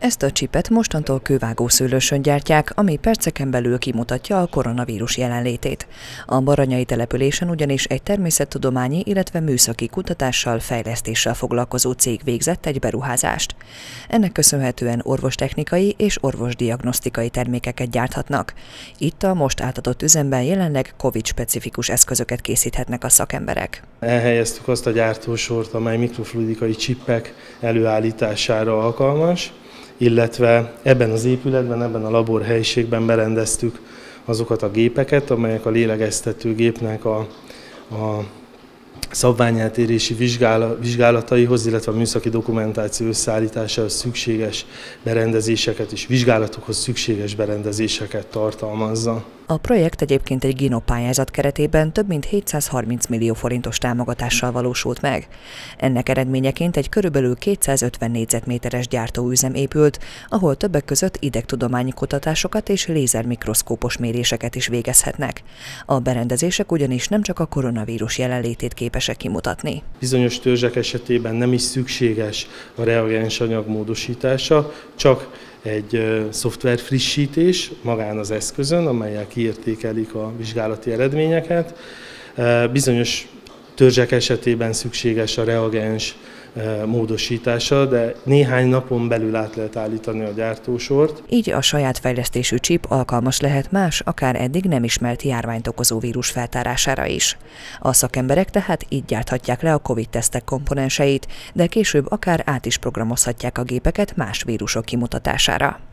Ezt a csipet mostantól kővágószőlősön gyártják, ami perceken belül kimutatja a koronavírus jelenlétét. A Baranyai településen ugyanis egy természettudományi, illetve műszaki kutatással, fejlesztéssel foglalkozó cég végzett egy beruházást. Ennek köszönhetően orvostechnikai és orvosdiagnosztikai termékeket gyárthatnak. Itt a most átadott üzemben jelenleg COVID-specifikus eszközöket készíthetnek a szakemberek. Elhelyeztük azt a gyártósort, amely mikrofluidikai csippek előállítására alkalmas, illetve ebben az épületben, ebben a laborhelyiségben berendeztük azokat a gépeket, amelyek a lélegeztetőgépnek a szabványeltérési vizsgálataihoz, illetve a műszaki dokumentáció összeállításához szükséges berendezéseket és vizsgálatokhoz szükséges berendezéseket tartalmazza. A projekt egyébként egy GINO pályázat keretében több mint 730 millió forintos támogatással valósult meg. Ennek eredményeként egy körülbelül 250 négyzetméteres gyártóüzem épült, ahol többek között idegtudományi kutatásokat és lézermikroszkópos méréseket is végezhetnek. A berendezések ugyanis nem csak a koronavírus jelenlétét képesek kimutatni. Bizonyos törzsek esetében nem is szükséges a reagensanyag módosítása, csak egy szoftver frissítés magán az eszközön, amellyel kiértékelik a vizsgálati eredményeket. Bizonyos törzsek esetében szükséges a reagens módosítása, de néhány napon belül át lehet állítani a gyártósort. Így a saját fejlesztésű csip alkalmas lehet más, akár eddig nem ismert járványt okozó vírus feltárására is. A szakemberek tehát így gyárthatják le a COVID-tesztek komponenseit, de később akár át is programozhatják a gépeket más vírusok kimutatására.